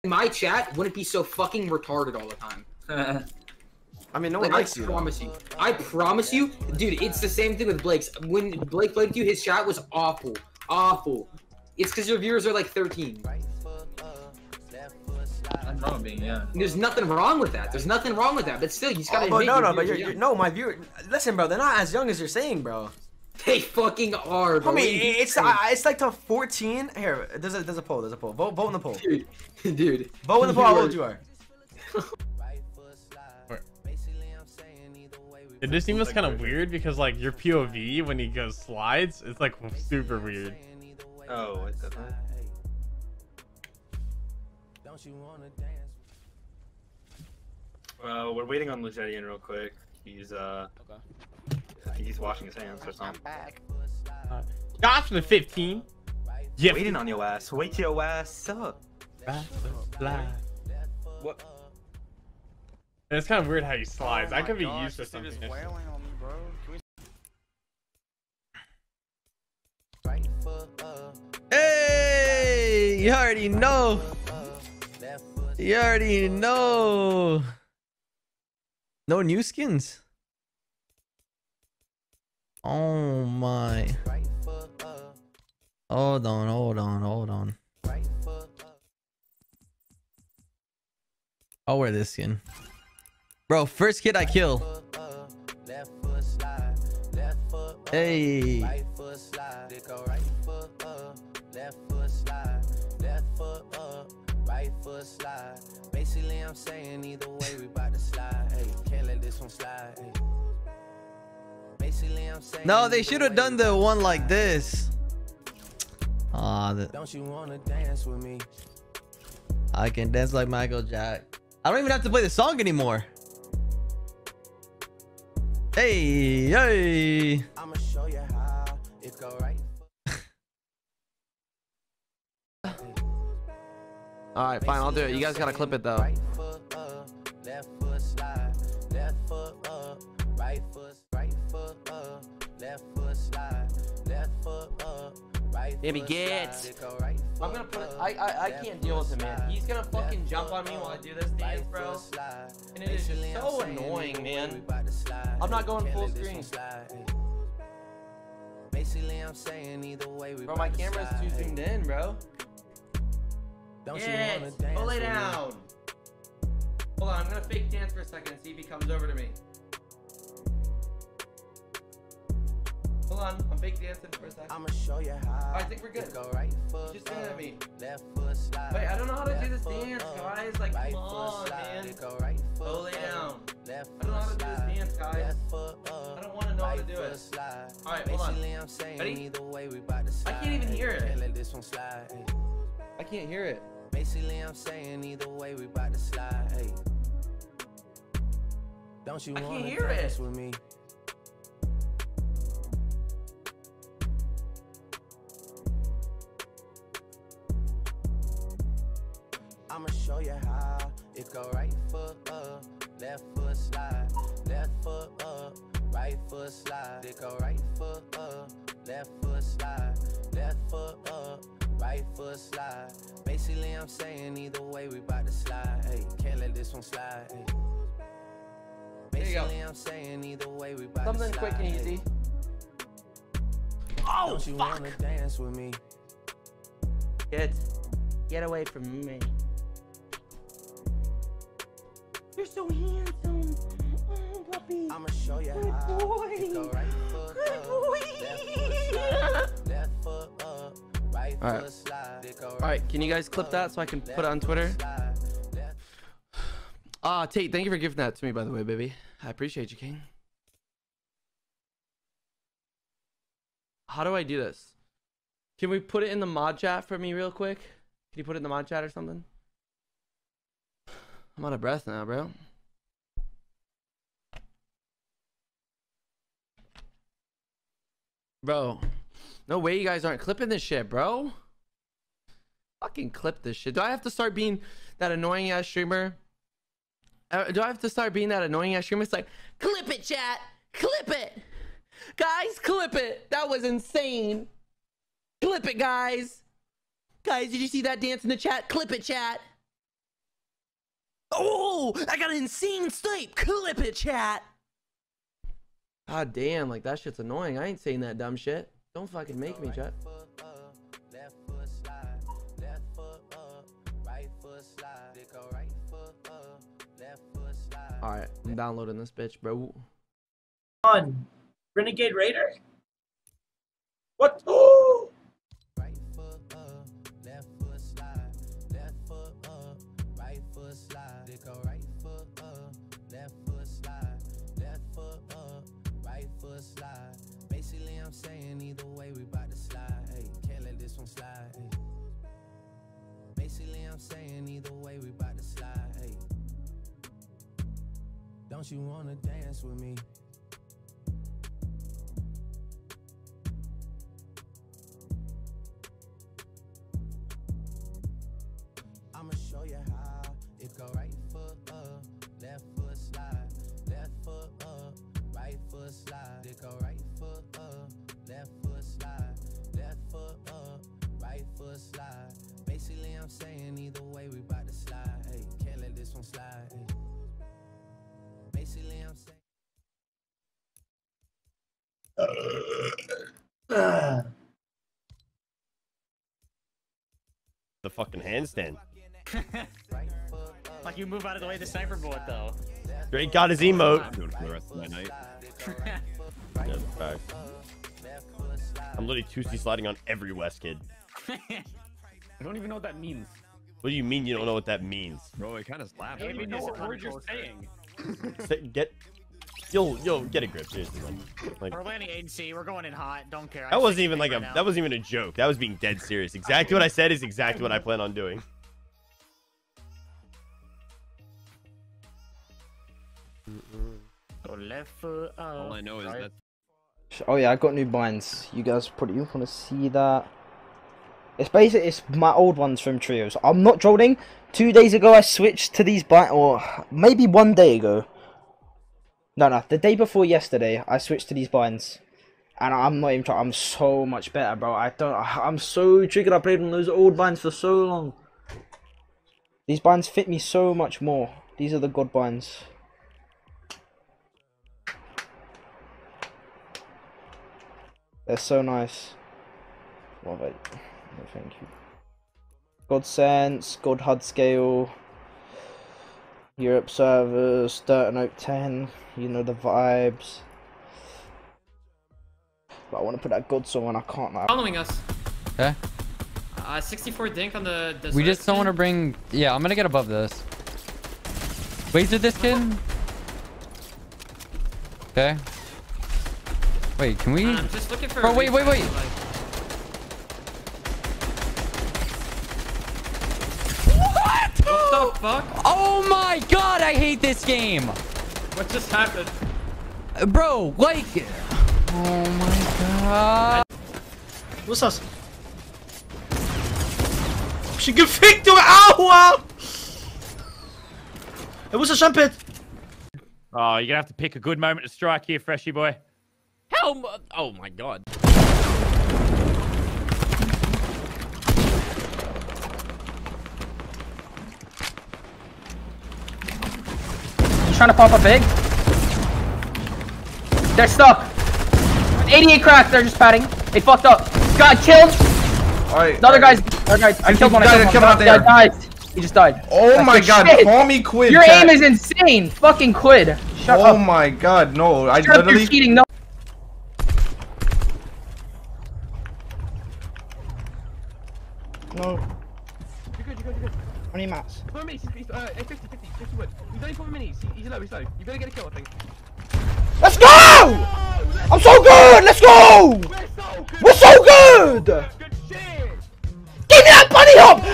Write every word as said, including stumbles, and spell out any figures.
my chat wouldn't be so fucking retarded all the time. I mean, no one like, likes I you. promise you. I promise you, dude. It's the same thing with Blake's. When Blake played with you, his chat was awful, awful. It's because your viewers are like thirteen. Nothing wrong with being young. There's nothing wrong with that. There's nothing wrong with that. But still, you just gotta. Oh, but admit no, your no, but viewers you're, are you're young. no, my viewer. Listen, bro, they're not as young as you're saying, bro. They fucking are, bro. I mean, it's uh, it's like to fourteen. Here, there's a there's a poll. There's a poll. Vote vote in the poll. Dude, dude. Vote in the poll. How old you are? It just seems kind of weird because like your P O V when he goes slides, it's like super weird. Oh, what the fuck? Well, we're waiting on Legedian real quick. He's uh, okay. I think he's washing his hands or something. Uh, Josh for the fifteen. Yeah. Waiting on your ass. Wake your ass up. What? And it's kind of weird how he slides. Oh I could be gosh, used to this dude something. is wailing on me, bro. Can we... Hey, you already know. You already know. No new skins. Oh my. Hold on, hold on, hold on. I'll wear this skin. Bro, first kid I kill. Hey. Basically, I'm saying either way we about to slide. Hey, can't let this one slide. Basically, I'm saying No, they should have done the one like this. Ah, the... Don't you wanna dance with me? I can dance like Michael Jack. I don't even have to play the song anymore. Hey, hey. I'ma show you how it go right. All right, fine, I'll do it. You guys gotta clip it though. Right foot up, left foot slide, left foot up, right foot, right foot up, left foot slide, left foot up, right Baby, foot get. slide. It go right I'm gonna put it. I I, I can't deal with him, man. He's gonna fucking jump on me while I do this dance, bro. And it is just so annoying, man. I'm not going full screen. Basically, I'm saying either way we Bro, my camera's too zoomed in, bro. Don't you Yes, wanna dance go lay with me? down. Hold on, I'm gonna fake dance for a second and see if he comes over to me. Hold on, I'm fake dancing for a second. I'ma show you how. I think we're good. Go right foot Just gonna at me. left foot slide. Wait, I don't know how to do this left foot dance, up, guys. Like, right come foot on, slide. man. Go right foot Go lay up, down. left I don't know how to foot do this slide, dance, guys. left foot up, I don't want to know how to right do foot it. slide. All right, hold on. Basically, I'm saying Ready? either way we about to I slide. can't even hear it. Can't let this one slide. Ay. I can't hear it. Basically, I'm saying either way we about to slide. Ay. Don't you I can't wanna hear dance it. with me? I'ma show you how it go right foot up, left foot slide, left foot up, right foot slide. It go right foot up, left foot slide, left foot up, right foot slide. Basically, I'm saying either way we about to slide. Hey, can't let this one slide. Ay. There you go. Basically, I'm saying either way we about Something to quick slide. and Ay. easy. Oh, Don't you fuck. wanna dance with me? Get, get away from me. You're so handsome. Oh, puppy. I'ma show you Good how. boy. It go right foot Good up, boy. left foot slide, left foot up, right All right. foot slide. It go All right, can you guys clip that so I can put it on Twitter? slide, left. Ah, Tate, thank you for giving that to me, by the way, baby. I appreciate you, King. How do I do this? Can we put it in the mod chat for me real quick? Can you put it in the mod chat or something? I'm out of breath now, bro. Bro, no way you guys aren't clipping this shit, bro. Fucking clip this shit. Do I have to start being that annoying ass streamer? Uh, do I have to start being that annoying ass streamer? It's like, clip it, chat. Clip it. Guys, clip it. That was insane. Clip it, guys. Guys, did you see that dance in the chat? Clip it, chat. Oh, I got an insane snipe. Clip it, chat. God damn, like that shit's annoying. I ain't saying that dumb shit. Don't fucking make me, chat. Alright, I'm downloading this bitch, bro. On Renegade Raider? What? Oh! Right foot up, left foot slide, left foot up, right foot slide. They go right foot up, left foot slide, left foot up, right foot slide. Basically, I'm saying either way we bout to slide. Hey, can't let this one slide. Hey. Basically, I'm saying either way we bout to slide. Hey. Don't you wanna dance with me? I'ma show you how. It go right foot up, left foot slide, left foot up, right foot slide. It go right foot up, left foot slide, left foot up, right foot slide. Basically, I'm saying either way we bout to slide. Hey, can't let this one slide. Hey. Basically, I'm saying. The fucking handstand. Like you move out of the way of the sniper bullet though. Drake got his emote. I'm doing it for the rest of my night. Yeah, fact. I'm literally two C sliding on every West kid. I don't even know what that means. What do you mean you don't know what that means? Bro, it kind of slaps. I don't even know what Like, word you're saying. Say, get, yo, yo, get a grip, seriously. Like, like We're landing agency. We're going in hot. Don't care. that wasn't even like a, that wasn't even a joke. That was being dead serious. Exactly what I said is exactly what I plan on doing. Go left foot up. all I know is right. that. Oh yeah, I got new binds. You guys probably want to see that. It's basically it's my old ones from Trios. I'm not trolling. Two days ago I switched to these binds, or maybe one day ago. No, no, the day before yesterday I switched to these binds, and I'm not even trying. I'm so much better, bro. I don't. I'm so triggered. I played on those old binds for so long. These binds fit me so much more. These are the god binds. They're so nice. Love it. No, thank you. God Sense, God H U D Scale, Europe servers, Dirt and Oak ten. You know the vibes. But I want to put that God song on. I can't now. Following us. Okay. Uh, sixty-four dink on the. the We just don't want to bring. Yeah, I'm gonna get above this. Wait, did this kid? Okay. Wait, can we? I'm just looking for. Bro, wait, wait, wait. Like... What? What the fuck? Oh my god, I hate this game. What just happened? Uh, bro, like. Oh my god. What's das? Hab ich ihn gefickt, Junge! Aua! Hey, wo ist der Jumpet? Oh, you're gonna have to pick a good moment to strike here, Freshie boy. Hell, oh my god. He's trying to pop up big. They're stuck. eighty-eight cracked. They're just padding. They fucked up. Got killed. Alright. Another guy's. Another guy's. I killed one. I killed one. That died. He just died. Oh my god, call me Quid. Your aim is insane. Fucking Quid. Shut up. Oh my god, no. I Shut up, literally. you're cheating. No. No. You're good, you're good, you're good. How many mats? Four minis, he's, he's, uh, fifty, fifty, fifty wood. He's only four minis, he, he's low, he's low. You better get a kill, I think. Let's go! I'm so good! Let's go! We're so good! We're so good! Good shit! Give me that bunny hop!